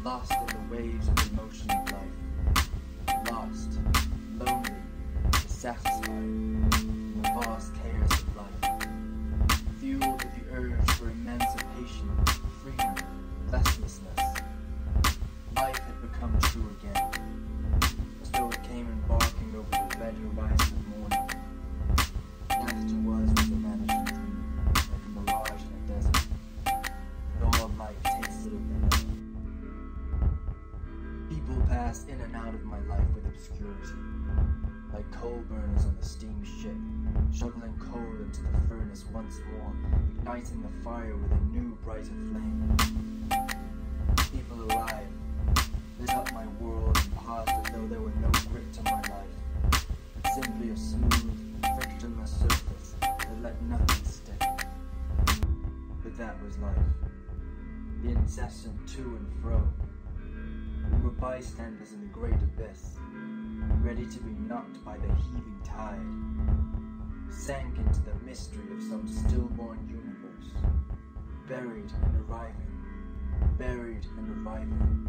lost in the waves of the motion of life, lost, lonely, dissatisfied in the vast chaos of life, fueled with the urge for emancipation, freedom, restlessness. Life had become true again, as though it came embarking over the red horizon of morning. Laughter was a vanishing dream, like a mirage in a desert, and all life tasted of vanilla. People passed in and out of my life with obscurity, like coal burners on a steam ship, shoveling coal into the furnace once more, igniting the fire with a new, brighter flame. People alive lit up my world and paused as though there were no grip to my life, but simply a smooth, frictionless surface that let nothing stick. But that was life, the incessant to and fro. We were bystanders in the great abyss, ready to be knocked by the heaving tide, sank into the mystery of some stillborn universe, buried and arriving, buried and arriving.